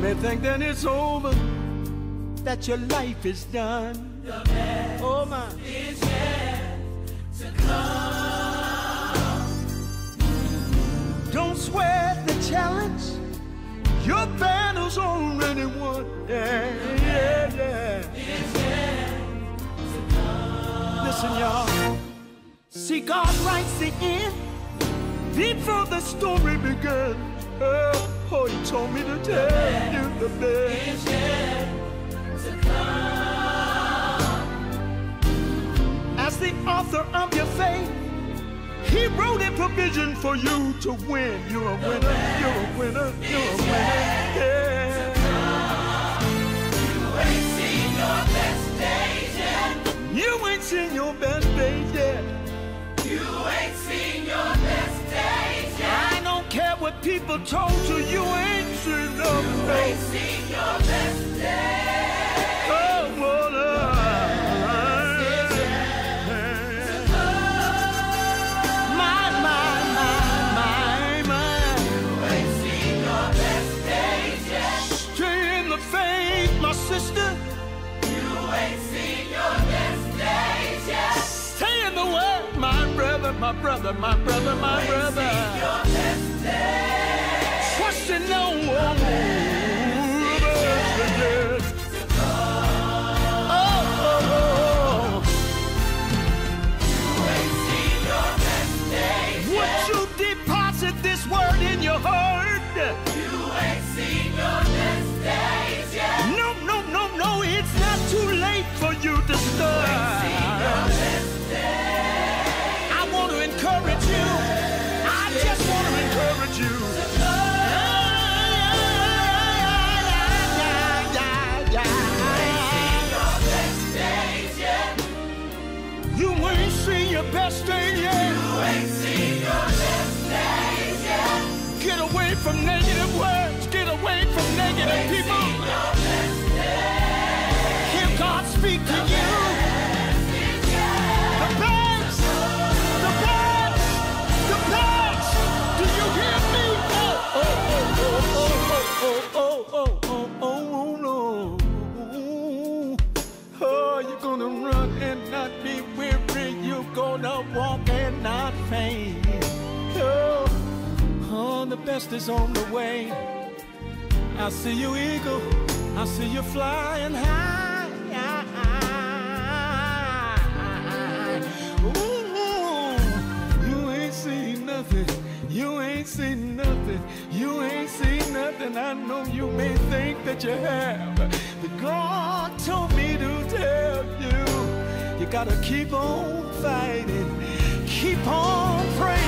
may think that it's over, that your life is done. The best is yet to come. Don't sweat the challenge, your battle's already won. Yeah, yeah, yeah. It's yet to come. Listen, y'all. See, God writes the end before the story begins. Oh, He told me to tell you the best is yet to come. As the author of your faith, He wrote a provision for you to win. You're a winner, you're a winner, you're a winner. Yeah. You ain't seen your best days yet. You ain't seen your best days yet. You ain't seen your best days yet. I don't care what people told you, you ain't seen no You ain't seen your best days. Oh, well, sister, you ain't seen your best days yet. Stay in the word, my brother, my brother, my brother, my you brother. Ain't seen your best days. Trust in no one. You ain't seen your best days yet. Would you deposit this word in your heart? You ain't seen your best days yet. No, no, no, no, it's not too late for you to start. I want to encourage you. I just want to encourage you. You ain't seen your best day yet. You ain't seen your best days yet. Get away from negative words. Get away from negative people. Hear God speak to you. The best, the best, the best. Do you hear me? Oh, oh, oh, oh, oh, oh, oh, oh, oh, no. Oh, you're gonna run and not be weary. You're gonna walk and not faint. Oh, the best is on the way. I see you, eagle. I see you flying high. Ooh, you ain't seen nothing. You ain't seen nothing. You ain't seen nothing. I know you may think that you have, but God told me to tell you, you gotta keep on fighting. Keep on praying.